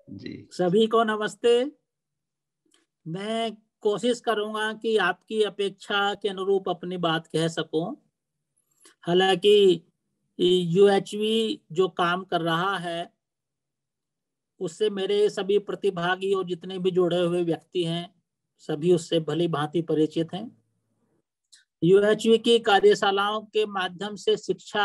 जी। सभी को नमस्ते। मैं कोशिश करूंगा कि आपकी अपेक्षा के अनुरूप अपनी बात कह सकूं। हालांकि यूएचवी जो काम कर रहा है उससे मेरे सभी प्रतिभागी और जितने भी जुड़े हुए व्यक्ति हैं सभी उससे भली भांति परिचित हैं। यूएचवी की कार्यशालाओं के माध्यम से शिक्षा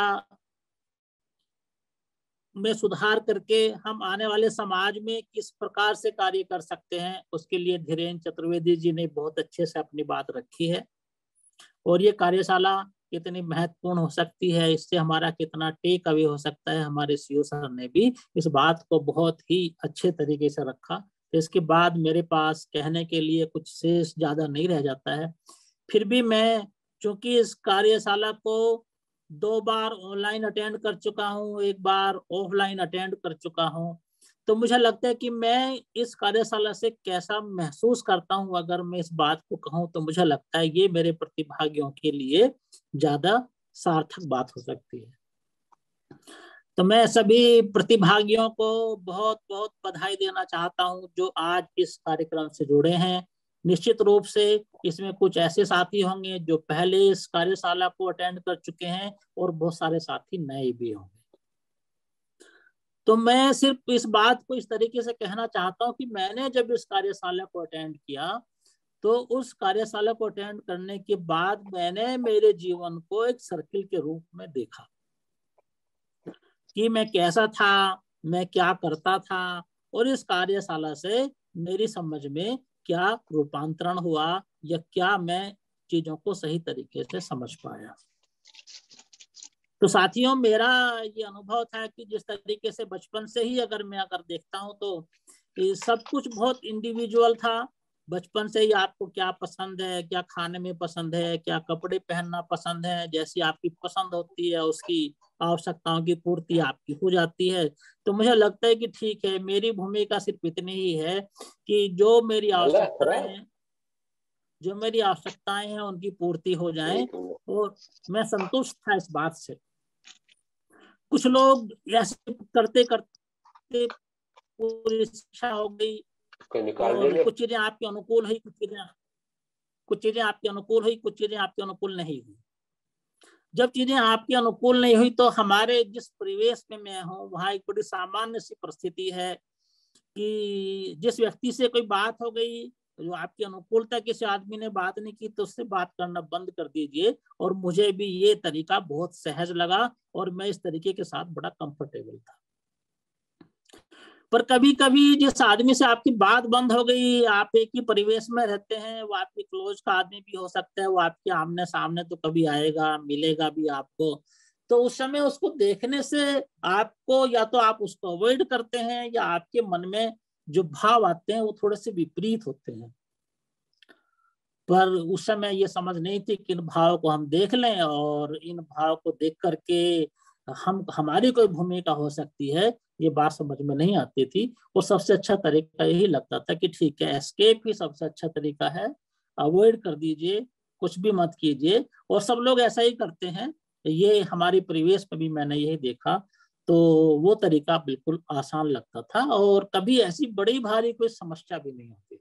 में सुधार करके हम आने वाले समाज में किस प्रकार से कार्य कर सकते हैं उसके लिए धीरेन्द्र चतुर्वेदी जी ने बहुत अच्छे से अपनी बात रखी है। और ये कार्यशाला कितनी महत्वपूर्ण हो सकती है, इससे हमारा कितना टेक अवे हो सकता है, हमारे सीओ सर ने भी इस बात को बहुत ही अच्छे तरीके से रखा। तो इसके बाद मेरे पास कहने के लिए कुछ शेष ज्यादा नहीं रह जाता है। फिर भी मैं चूंकि इस कार्यशाला को 2 बार ऑनलाइन अटेंड कर चुका हूँ, 1 बार ऑफलाइन अटेंड कर चुका हूँ, तो मुझे लगता है कि मैं इस कार्यशाला से कैसा महसूस करता हूँ अगर मैं इस बात को कहूँ तो मुझे लगता है ये मेरे प्रतिभागियों के लिए ज्यादा सार्थक बात हो सकती है। तो मैं सभी प्रतिभागियों को बहुत बहुत बधाई देना चाहता हूँ जो आज इस कार्यक्रम से जुड़े हैं। निश्चित रूप से इसमें कुछ ऐसे साथी होंगे जो पहले इस कार्यशाला को अटेंड कर चुके हैं और बहुत सारे साथी नए भी होंगे। तो मैं सिर्फ इस बात को इस तरीके से कहना चाहता हूँ कि मैंने जब इस कार्यशाला को अटेंड किया तो उस कार्यशाला को अटेंड करने के बाद मैंने मेरे जीवन को एक सर्किल के रूप में देखा कि मैं कैसा था, मैं क्या करता था और इस कार्यशाला से मेरी समझ में क्या रूपांतरण हुआ या क्या मैं चीजों को सही तरीके से समझ पाया। तो साथियों मेरा ये अनुभव था कि जिस तरीके से बचपन से ही अगर देखता हूँ तो सब कुछ बहुत इंडिविजुअल था। बचपन से ही आपको क्या पसंद है, क्या खाने में पसंद है, क्या कपड़े पहनना पसंद है, जैसी आपकी पसंद होती है उसकी आवश्यकताओं की पूर्ति आपकी हो जाती है। तो मुझे लगता है कि ठीक है, मेरी भूमिका सिर्फ इतनी ही है कि जो मेरी आवश्यकताएं हैं उनकी पूर्ति हो जाए और मैं संतुष्ट था इस बात से। कुछ लोग ऐसे करते करते पूरी शिक्षा हो गई और कुछ चीजें आपके अनुकूल हुई, कुछ चीजें आपके अनुकूल हुई, कुछ चीजें आपके अनुकूल नहीं हुई। जब चीजें आपके अनुकूल नहीं हुई तो हमारे जिस परिवेश में मैं हूँ वहां एक बड़ी सामान्य सी परिस्थिति है कि जिस व्यक्ति से कोई बात हो गई जो आपकी अनुकूलता किसी आदमी ने बात नहीं की तो उससे बात करना बंद कर दीजिए। और मुझे भी ये तरीका बहुत सहज लगा और मैं इस तरीके के साथ बड़ा कंफर्टेबल था। पर कभी कभी जिस आदमी से आपकी बात बंद हो गई, आप एक ही परिवेश में रहते हैं, वो आपके क्लोज का आदमी भी हो सकता है, वो आपके आमने सामने तो कभी आएगा, मिलेगा भी आपको, तो उस समय उसको देखने से आपको या तो आप उसको अवॉइड करते हैं या आपके मन में जो भाव आते हैं वो थोड़े से विपरीत होते हैं। पर उस समय ये समझ नहीं थी कि इन भाव को हम देख लें और इन भाव को देख करके हमारी कोई भूमिका हो सकती है, ये बात समझ में नहीं आती थी। और सबसे अच्छा तरीका यही लगता था कि ठीक है, एस्केप ही सबसे अच्छा तरीका है, अवॉइड कर दीजिए, कुछ भी मत कीजिए। और सब लोग ऐसा ही करते हैं, ये हमारी परिवेश में भी मैंने यही देखा। तो वो तरीका बिल्कुल आसान लगता था और कभी ऐसी बड़ी भारी कोई समस्या भी नहीं होती।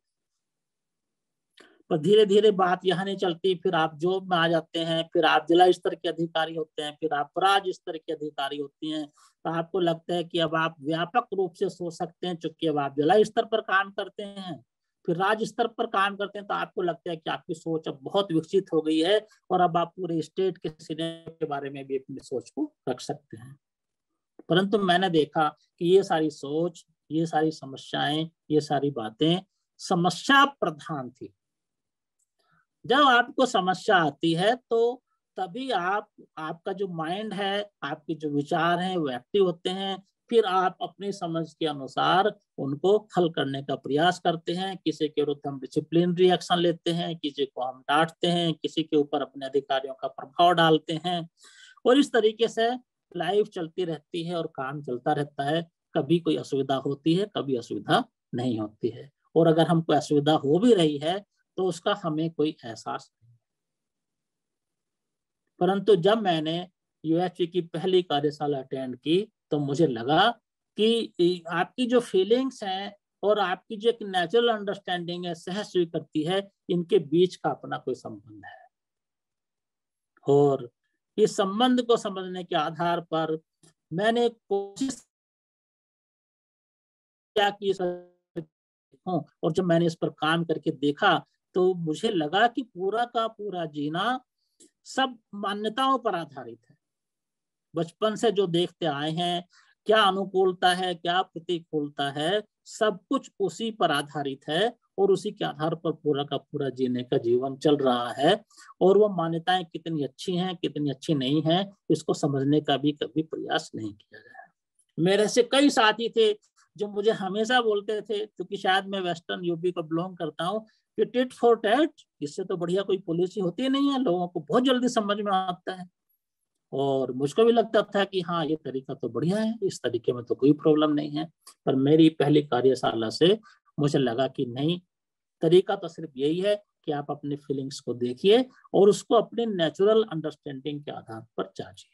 पर धीरे धीरे बात यहाँ नहीं चलती, फिर आप जॉब में आ जाते हैं, फिर आप जिला स्तर के अधिकारी होते हैं, फिर आप राज्य स्तर के अधिकारी होते हैं, तो आपको लगता है कि अब आप व्यापक रूप से सोच सकते हैं। चूंकि अब आप जिला स्तर पर काम करते हैं, फिर राज्य स्तर पर काम करते हैं, तो आपको लगता है कि आपकी सोच अब बहुत विकसित हो गई है और अब आप पूरे स्टेट के सिनेरियो के बारे में भी अपनी सोच को रख सकते हैं। परंतु मैंने देखा कि ये सारी सोच, ये सारी समस्याएं, ये सारी बातें समस्या प्रधान थी। जब आपको समस्या आती है तो तभी आपका जो माइंड है, आपके जो विचार हैं वो एक्टिव होते हैं। फिर आप अपनी समझ के अनुसार उनको हल करने का प्रयास करते हैं। किसी के विरुद्ध हम डिसिप्लिनरी एक्शन लेते हैं, किसी को हम डांटते हैं, किसी के ऊपर अपने अधिकारियों का प्रभाव डालते हैं और इस तरीके से लाइफ चलती रहती है और काम चलता रहता है। कभी कोई असुविधा होती है, कभी असुविधा नहीं होती है। और अगर हमको असुविधा हो भी रही है तो उसका हमें कोई एहसास नहीं। परंतु जब मैंने यूएचवी की पहली कार्यशाला अटेंड की तो मुझे लगा कि आपकी जो फीलिंग्स हैं और आपकी जो एक नेचुरल अंडरस्टैंडिंग है, सह स्वीकृति है, इनके बीच का अपना कोई संबंध है। और इस संबंध को समझने के आधार पर मैंने कोशिश क्या की हूँ, और जब मैंने इस पर काम करके देखा तो मुझे लगा कि पूरा का पूरा जीना सब मान्यताओं पर आधारित है। बचपन से जो देखते आए हैं, क्या अनुकूलता है, क्या प्रतिकूलता है, सब कुछ उसी पर आधारित है और उसी के आधार पर पूरा का पूरा जीने का जीवन चल रहा है। और वो मान्यताएं कितनी अच्छी हैं, कितनी अच्छी नहीं हैं, इसको समझने का भी कभी प्रयास नहीं किया गया। मेरे से कई साथी थे जो मुझे हमेशा बोलते थे, क्योंकि शायद मैं वेस्टर्न यूपी को बिलोंग करता हूँ, कि टिट फॉर टैट, इससे तो बढ़िया कोई पॉलिसी होती नहीं है, लोगों को बहुत जल्दी समझ में आता है। और मुझको भी लगता था कि हाँ, ये तरीका तो बढ़िया है, इस तरीके में तो कोई प्रॉब्लम नहीं है। पर मेरी पहली कार्यशाला से मुझे लगा कि नहीं, तरीका तो सिर्फ यही है कि आप अपने फीलिंग्स को देखिए और उसको अपने नेचुरल अंडरस्टैंडिंग के आधार पर जांचिए।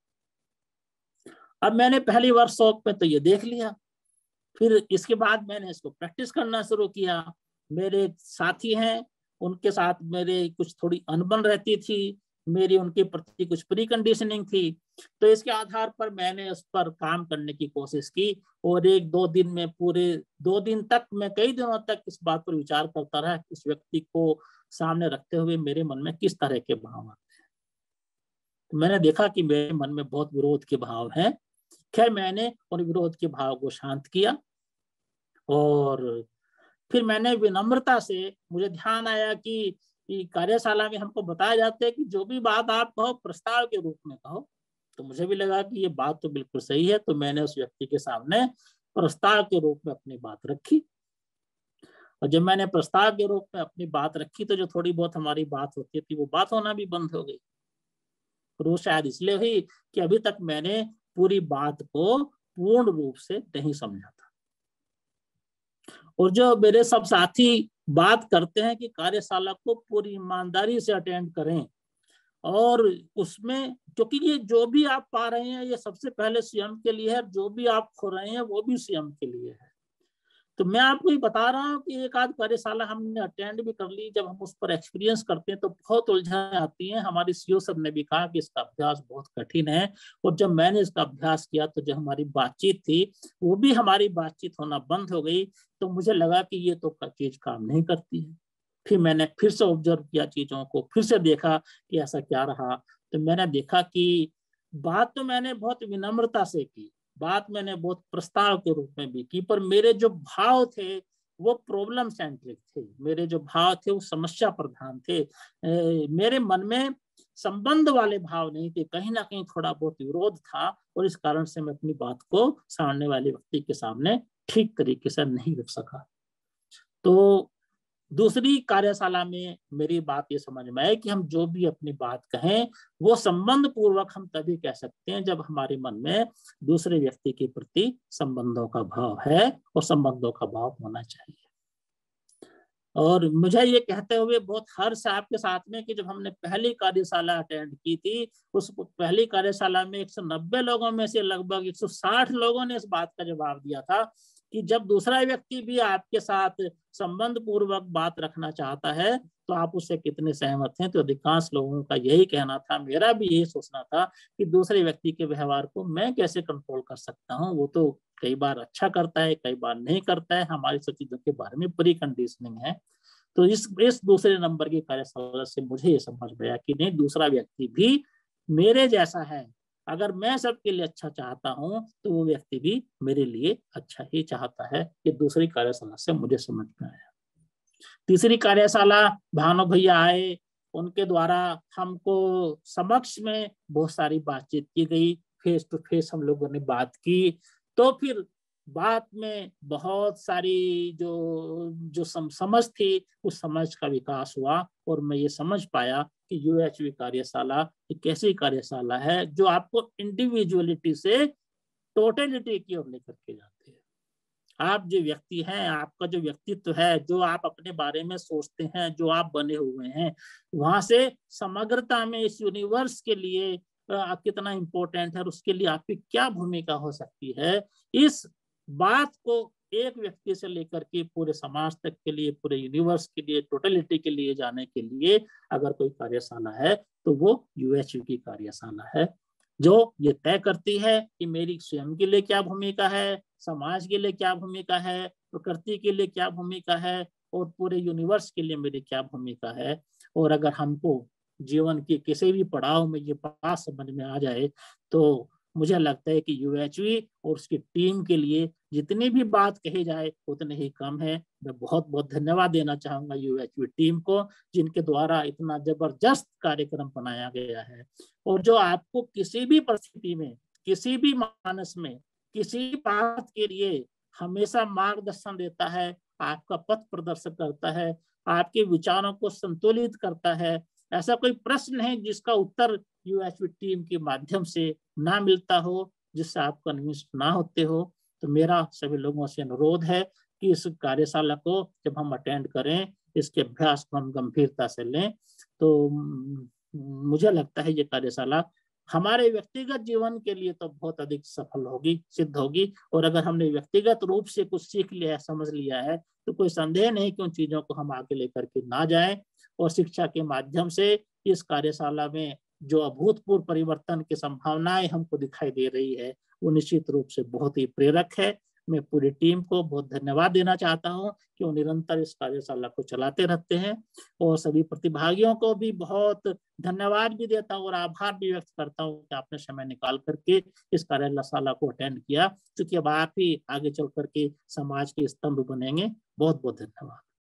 अब मैंने पहली वर्कशॉप में तो ये देख लिया, फिर इसके बाद मैंने इसको प्रैक्टिस करना शुरू किया। मेरे साथी हैं, उनके साथ मेरे कुछ थोड़ी अनबन रहती थी, मेरी उनके प्रति कुछ प्री कंडीशनिंग थी, तो इसके आधार पर मैंने उस पर काम करने की कोशिश की। और 1-2 दिन में, पूरे 2 दिन तक, मैं कई दिनों तक इस बात पर विचार करता रहा कि उस व्यक्ति को सामने रखते हुए मेरे मन में किस तरह के भाव आते हैं। तो मैंने देखा कि मेरे मन में बहुत विरोध के भाव हैं। खैर, मैंने उन विरोध के भाव को शांत किया और फिर मैंने विनम्रता से, मुझे ध्यान आया कि कार्यशाला में हमको बताया जाता है कि जो भी बात आप कहो प्रस्ताव के रूप में कहो। तो मुझे भी लगा कि ये बात तो बिल्कुल सही है, तो मैंने उस व्यक्ति के सामने प्रस्ताव के रूप में अपनी बात रखी। और जब मैंने प्रस्ताव के रूप में अपनी बात रखी तो जो थोड़ी बहुत हमारी बात होती थी वो बात होना भी बंद हो गई। और वो शायद इसलिए हुई कि अभी तक मैंने पूरी बात को पूर्ण रूप से नहीं समझा था। और जो मेरे सब साथी बात करते हैं कि कार्यशाला को पूरी ईमानदारी से अटेंड करें, और उसमें, क्योंकि ये जो भी आप पा रहे हैं ये सबसे पहले स्वयं के लिए है, जो भी आप खो रहे हैं वो भी स्वयं के लिए है। तो मैं आपको ये बता रहा हूँ कि एक आध कार्यशाला हमने अटेंड भी कर ली। जब हम उस पर एक्सपीरियंस करते हैं तो बहुत उलझन आती है। हमारी सीईओ सब ने भी कहा कि इसका अभ्यास बहुत कठिन है। और जब मैंने इसका अभ्यास किया तो जो हमारी बातचीत थी वो भी हमारी बातचीत होना बंद हो गई। तो मुझे लगा कि ये तो चीज काम नहीं करती है। फिर मैंने फिर से ऑब्जर्व किया चीजों को, फिर से देखा कि ऐसा क्या रहा। तो मैंने देखा कि बात तो मैंने बहुत विनम्रता से की, बात मैंने बहुत प्रस्ताव के रूप में भी की, पर मेरे जो भाव थे वो प्रॉब्लम सेंट्रिक थे। मेरे जो भाव थे वो समस्या प्रधान थे। मेरे मन में संबंध वाले भाव नहीं थे, कहीं ना कहीं थोड़ा बहुत विरोध था। और इस कारण से मैं अपनी बात को सामने वाले व्यक्ति के सामने ठीक तरीके से नहीं रख सका। तो दूसरी कार्यशाला में मेरी बात ये समझ में आई कि हम जो भी अपनी बात कहें वो संबंध पूर्वक हम तभी कह सकते हैं जब हमारे मन में दूसरे व्यक्ति के प्रति संबंधों का भाव है, और संबंधों का भाव होना चाहिए। और मुझे ये कहते हुए बहुत हर्ष है आपके साथ में कि जब हमने पहली कार्यशाला अटेंड की थी, उस पहली कार्यशाला में 190 लोगों में से लगभग 160 लोगों ने इस बात का जवाब दिया था कि जब दूसरा व्यक्ति भी आपके साथ संबंध पूर्वक बात रखना चाहता है तो आप उससे कितने सहमत हैं। तो अधिकांश लोगों का यही कहना था, मेरा भी यही सोचना था कि दूसरे व्यक्ति के व्यवहार को मैं कैसे कंट्रोल कर सकता हूँ। वो तो कई बार अच्छा करता है, कई बार नहीं करता है, हमारी सब चीजों के बारे में प्री कंडीशनिंग है। तो इस दूसरे नंबर की कार्यशाला से मुझे ये समझ में आया कि नहीं, दूसरा व्यक्ति भी मेरे जैसा है। अगर मैं सबके लिए अच्छा चाहता हूँ तो वो व्यक्ति भी मेरे लिए अच्छा ही चाहता है। ये दूसरी कार्यशाला से मुझे समझ में आया। तीसरी कार्यशाला भानु भैया आए, उनके द्वारा हमको समक्ष में बहुत सारी बातचीत की गई, फेस टू फेस हम लोगों ने बात की। तो फिर बात में बहुत सारी जो समझ थी, उस समझ का विकास हुआ। और मैं ये समझ पाया कि यूएचवी कार्यशाला एक ऐसी कार्यशाला है जो आपको इंडिविजुअलिटी से टोटलिटी की ओर लेकर के जाती है। आप जो व्यक्ति हैं, आपका जो व्यक्तित्व है, जो आप अपने बारे में सोचते हैं, जो आप बने हुए हैं, वहां से समग्रता में इस यूनिवर्स के लिए कितना इम्पोर्टेंट है और उसके लिए आपकी क्या भूमिका हो सकती है, इस बात को एक व्यक्ति से लेकर के पूरे समाज तक के लिए, पूरे यूनिवर्स के लिए, टोटलिटी के लिए जाने के लिए अगर कोई कार्यशाला है तो वो यूएचवी की कार्यशाला है, जो ये तय करती है कि मेरी स्वयं के लिए क्या भूमिका है, समाज के लिए क्या भूमिका है, प्रकृति के लिए क्या भूमिका है और पूरे यूनिवर्स के लिए मेरी क्या भूमिका है। और अगर हमको जीवन के किसी भी पड़ाव में ये बात समझ में आ जाए तो मुझे लगता है कि यूएचवी और उसकी टीम के लिए जितनी भी बात कही जाए उतने ही कम है। मैं बहुत बहुत धन्यवाद देना चाहूंगा यूएचवी टीम को, जिनके द्वारा इतना जबरदस्त कार्यक्रम बनाया गया है और जो आपको किसी भी परिस्थिति में, किसी भी मानस में, किसी बात के लिए हमेशा मार्गदर्शन देता है, आपका पथ प्रदर्शन करता है, आपके विचारों को संतुलित करता है। ऐसा कोई प्रश्न है जिसका उत्तर यूएचवी टीम के माध्यम से ना मिलता हो, जिससे आप कन्विंस ना होते हो। तो मेरा सभी लोगों से अनुरोध है कि इस कार्यशाला को जब हम अटेंड करें, इसके अभ्यास को हम गंभीरता से लें। तो मुझे लगता है ये कार्यशाला हमारे व्यक्तिगत जीवन के लिए तो बहुत अधिक सफल होगी, सिद्ध होगी। और अगर हमने व्यक्तिगत रूप से कुछ सीख लिया है, समझ लिया है, तो कोई संदेह नहीं कि उन चीजों को हम आगे लेकर के ना जाएं। और शिक्षा के माध्यम से इस कार्यशाला में जो अभूतपूर्व परिवर्तन की संभावनाएं हमको दिखाई दे रही है, वो निश्चित रूप से बहुत ही प्रेरक है। मैं पूरी टीम को बहुत धन्यवाद देना चाहता हूं कि वो निरंतर इस कार्यशाला को चलाते रहते हैं। और सभी प्रतिभागियों को भी बहुत धन्यवाद भी देता हूँ और आभार भी व्यक्त करता हूँ कि आपने समय निकाल करके इस कार्यशाला को अटेंड किया, क्योंकि अब आप ही आगे चल करके समाज के स्तंभ बनेंगे। बहुत बहुत धन्यवाद।